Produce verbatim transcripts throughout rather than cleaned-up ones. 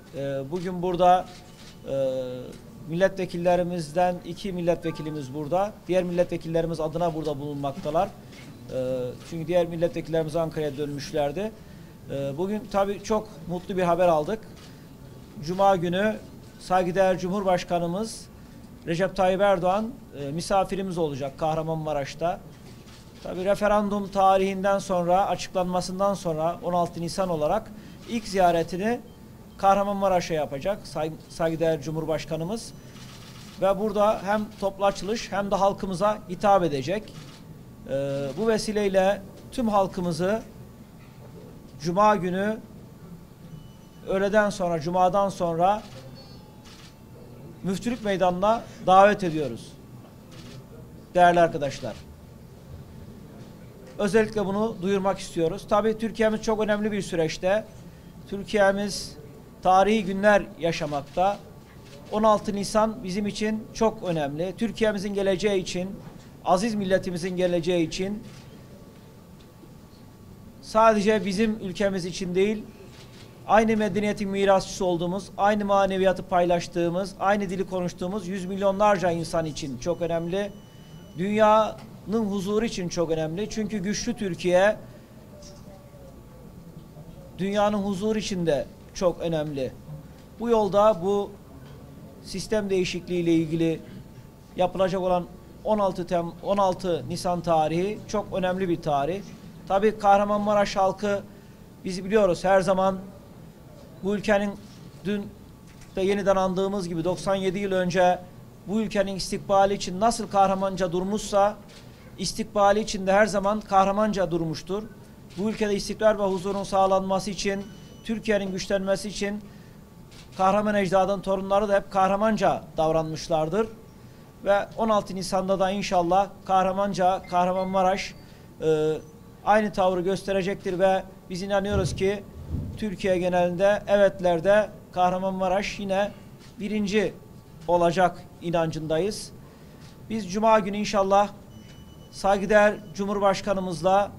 E, bugün burada e, milletvekillerimizden iki milletvekilimiz burada. Diğer milletvekillerimiz adına burada bulunmaktalar. E, çünkü diğer milletvekillerimiz Ankara'ya dönmüşlerdi. E, bugün tabii çok mutlu bir haber aldık. Cuma günü saygıdeğer Cumhurbaşkanımız Recep Tayyip Erdoğan e, misafirimiz olacak Kahramanmaraş'ta. Tabii referandum tarihinden sonra, açıklanmasından sonra on altı Nisan olarak ilk ziyaretini Kahramanmaraş'a yapacak say saygıdeğer Cumhurbaşkanımız. Ve burada hem toplu açılış hem de halkımıza hitap edecek. Ee, bu vesileyle tüm halkımızı Cuma günü öğleden sonra, Cuma'dan sonra Müftülük Meydanı'na davet ediyoruz. Değerli arkadaşlar. Özellikle bunu duyurmak istiyoruz. Tabii Türkiye'miz çok önemli bir süreçte. Türkiye'miz tarihi günler yaşamakta. on altı Nisan bizim için çok önemli. Türkiye'mizin geleceği için, aziz milletimizin geleceği için, sadece bizim ülkemiz için değil, aynı medeniyetin mirasçısı olduğumuz, aynı maneviyatı paylaştığımız, aynı dili konuştuğumuz yüz milyonlarca insan için çok önemli. Dünyanın huzuru için çok önemli. Çünkü güçlü Türkiye, dünyanın huzuru için de çok önemli. Bu yolda bu sistem değişikliği ile ilgili yapılacak olan on altı Nisan tarihi çok önemli bir tarih. Tabii Kahramanmaraş halkı, biz biliyoruz her zaman bu ülkenin, dün de yeniden andığımız gibi doksan yedi yıl önce bu ülkenin istikbali için nasıl kahramanca durmuşsa, istikbali için de her zaman kahramanca durmuştur. Bu ülkede istikrar ve huzurun sağlanması için, Türkiye'nin güçlenmesi için kahraman ecdadın torunları da hep kahramanca davranmışlardır. Ve on altı Nisan'da da inşallah kahramanca, Kahramanmaraş e, aynı tavrı gösterecektir ve biz inanıyoruz ki Türkiye genelinde evetlerde Kahramanmaraş yine birinci olacak inancındayız. Biz Cuma günü inşallah saygıdeğer Cumhurbaşkanımızla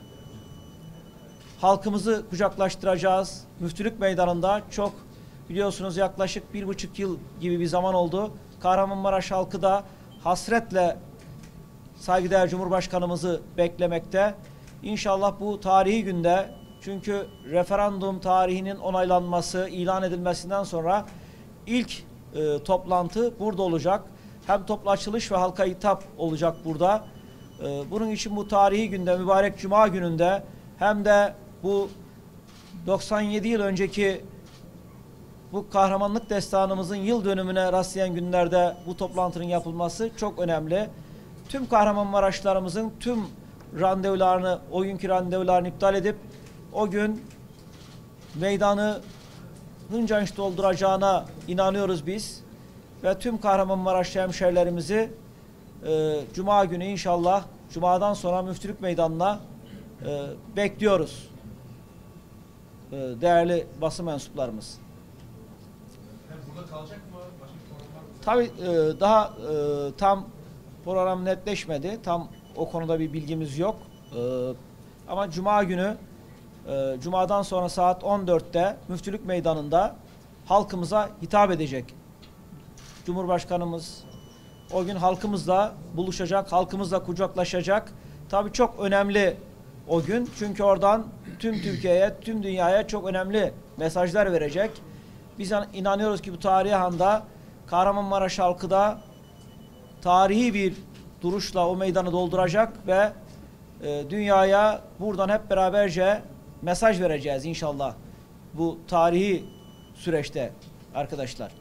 halkımızı kucaklaştıracağız. Müftülük Meydanı'nda çok, biliyorsunuz yaklaşık bir buçuk yıl gibi bir zaman oldu. Kahramanmaraş halkı da hasretle saygıdeğer Cumhurbaşkanımızı beklemekte. İnşallah bu tarihi günde, çünkü referandum tarihinin onaylanması, ilan edilmesinden sonra ilk e, toplantı burada olacak. Hem toplu açılış ve halka hitap olacak burada. E, bunun için bu tarihi günde, mübarek Cuma gününde, hem de bu doksan yedi yıl önceki bu kahramanlık destanımızın yıl dönümüne rastlayan günlerde bu toplantının yapılması çok önemli. Tüm Kahramanmaraşlarımızın tüm randevularını, o günkü randevularını iptal edip o gün meydanı hınca hınç dolduracağına inanıyoruz biz. Ve tüm Kahramanmaraşlı hemşehrilerimizi e, Cuma günü inşallah, Cuma'dan sonra Müftülük Meydanı'na e, bekliyoruz. E, değerli basın mensuplarımız. Yani burada kalacak mı? Başka bir program var mı? Tabii e, daha e, tam program netleşmedi. Tam o konuda bir bilgimiz yok. E, ama Cuma günü, e, Cuma'dan sonra saat on dörtte Müftülük Meydanı'nda halkımıza hitap edecek. Cumhurbaşkanımız o gün halkımızla buluşacak, halkımızla kucaklaşacak. Tabii çok önemli o gün. Çünkü oradan tüm Türkiye'ye, tüm dünyaya çok önemli mesajlar verecek. Biz inanıyoruz ki bu tarihi anda Kahramanmaraş halkı da tarihi bir duruşla o meydanı dolduracak ve e, dünyaya buradan hep beraberce mesaj vereceğiz inşallah bu tarihi süreçte arkadaşlar.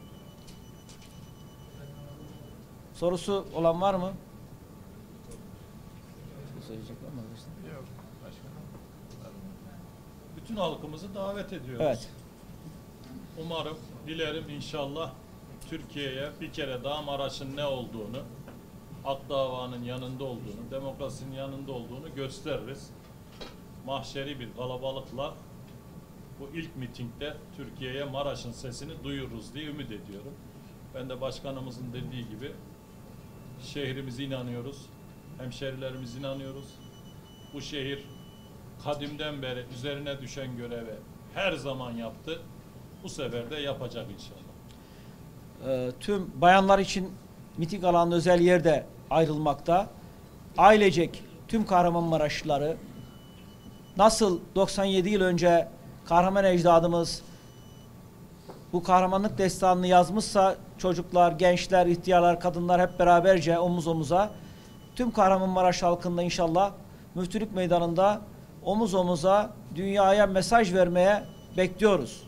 Sorusu olan var mı? Söyleyecek var mı arkadaşlar? Yok başkanım. Bütün halkımızı davet ediyoruz. Evet. Umarım, dilerim inşallah Türkiye'ye bir kere daha Maraş'ın ne olduğunu, hak davanın yanında olduğunu, demokrasinin yanında olduğunu gösteririz. Mahşeri bir kalabalıkla bu ilk mitingde Türkiye'ye Maraş'ın sesini duyururuz diye ümit ediyorum. Ben de başkanımızın dediği gibi şehrimize inanıyoruz, hemşerilerimize inanıyoruz. Bu şehir kadimden beri üzerine düşen görevi her zaman yaptı. Bu sefer de yapacak inşallah. Ee, tüm bayanlar için miting alanı özel yerde ayrılmakta. Ailecek tüm Kahramanmaraşlıları nasıl doksan yedi yıl önce kahraman ecdadımız bu kahramanlık destanını yazmışsa çocuklar, gençler, ihtiyarlar, kadınlar hep beraberce omuz omuza tüm Kahramanmaraş halkında inşallah Müftülük Meydanı'nda omuz omuza dünyaya mesaj vermeye bekliyoruz.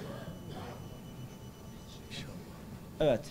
Evet.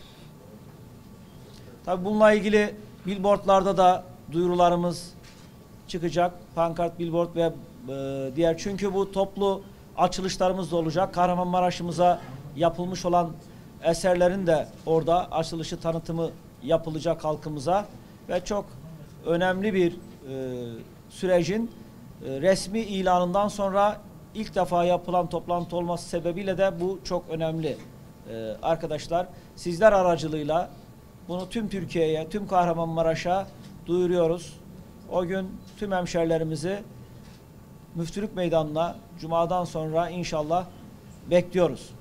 Tabii bununla ilgili billboardlarda da duyurularımız çıkacak. Pankart, billboard ve e, diğer. Çünkü bu toplu açılışlarımız da olacak. Kahramanmaraş'ımıza yapılmış olan eserlerin de orada açılışı, tanıtımı yapılacak halkımıza ve çok önemli bir e, sürecin e, resmi ilanından sonra ilk defa yapılan toplantı olması sebebiyle de bu çok önemli. Ee, arkadaşlar sizler aracılığıyla bunu tüm Türkiye'ye, tüm Kahramanmaraş'a duyuruyoruz. O gün tüm hemşerilerimizi Müftülük Meydanı'na Cuma'dan sonra inşallah bekliyoruz.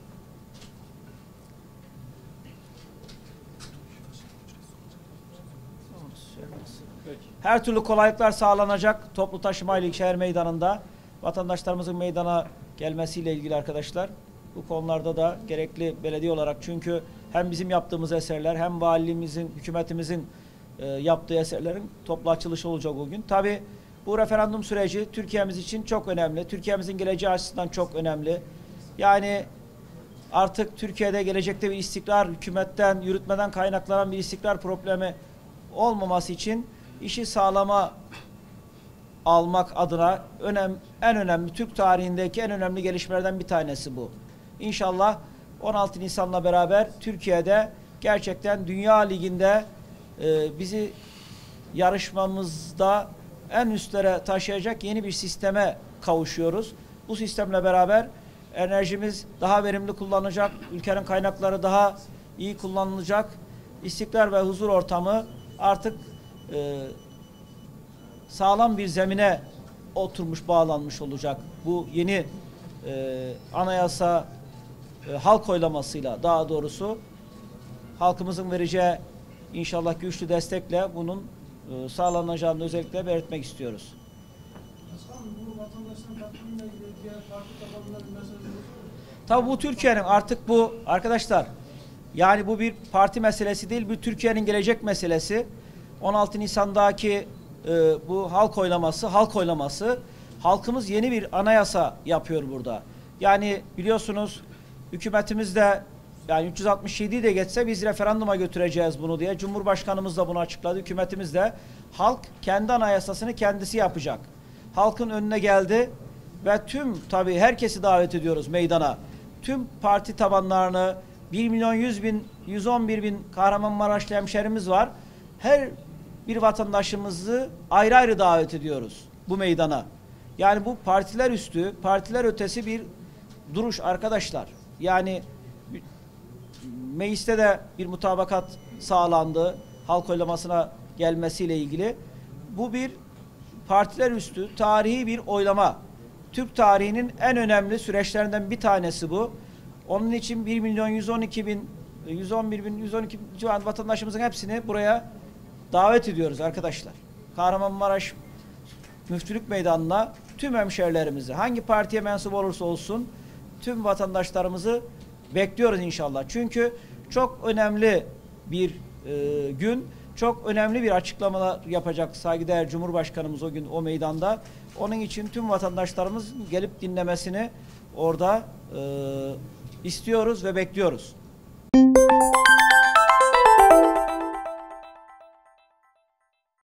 Her türlü kolaylıklar sağlanacak toplu taşımayla şehir meydanında. Vatandaşlarımızın meydana gelmesiyle ilgili arkadaşlar. Bu konularda da gerekli belediye olarak, çünkü hem bizim yaptığımız eserler hem valiliğimizin, hükümetimizin e, yaptığı eserlerin toplu açılışı olacak o gün. Tabii bu referandum süreci Türkiye'miz için çok önemli. Türkiye'mizin geleceği açısından çok önemli. Yani artık Türkiye'de gelecekte bir istikrar, hükümetten, yürütmeden kaynaklanan bir istikrar problemi olmaması için işi sağlama almak adına önem, en önemli, Türk tarihindeki en önemli gelişmelerden bir tanesi bu. İnşallah on altı Nisan'la beraber Türkiye'de gerçekten Dünya Ligi'nde e, bizi yarışmamızda en üstlere taşıyacak yeni bir sisteme kavuşuyoruz. Bu sistemle beraber enerjimiz daha verimli kullanılacak, ülkenin kaynakları daha iyi kullanılacak, istikrar ve huzur ortamı artık e, sağlam bir zemine oturmuş, bağlanmış olacak. Bu yeni e, anayasa e, halk oylamasıyla, daha doğrusu halkımızın vereceği inşallah güçlü destekle bunun e, sağlanacağını özellikle belirtmek istiyoruz. Tabii bu Türkiye'nin artık bu arkadaşlar, yani bu bir parti meselesi değil, bu Türkiye'nin gelecek meselesi. on altı Nisan'daki e, bu halk oylaması, halk oylaması, halkımız yeni bir anayasa yapıyor burada. Yani biliyorsunuz hükümetimiz de, yani üç yüz altmış yediyi de geçse biz referanduma götüreceğiz bunu diye Cumhurbaşkanımız da bunu açıkladı. Hükümetimiz de halk kendi anayasasını kendisi yapacak. Halkın önüne geldi ve tüm, tabii herkesi davet ediyoruz meydana. Tüm parti tabanlarını, bir milyon yüz bin, yüz on bir bin Kahramanmaraşlı hemşerimiz var. Her bir vatandaşımızı ayrı ayrı davet ediyoruz bu meydana. Yani bu partiler üstü, partiler ötesi bir duruş arkadaşlar. Yani mecliste de bir mutabakat sağlandı halk oylamasına gelmesiyle ilgili. Bu bir partiler üstü tarihi bir oylama. Türk tarihinin en önemli süreçlerinden bir tanesi bu. Onun için bir milyon yüz on iki bin, yüz on bir bin, yüz on iki bin civarında vatandaşımızın hepsini buraya davet ediyoruz arkadaşlar. Kahramanmaraş Müftülük Meydanı'na tüm hemşerilerimizi, hangi partiye mensup olursa olsun tüm vatandaşlarımızı bekliyoruz inşallah. Çünkü çok önemli bir e, gün, çok önemli bir açıklamalar yapacak saygıdeğer Cumhurbaşkanımız o gün o meydanda. Onun için tüm vatandaşlarımız gelip dinlemesini orada e, istiyoruz ve bekliyoruz.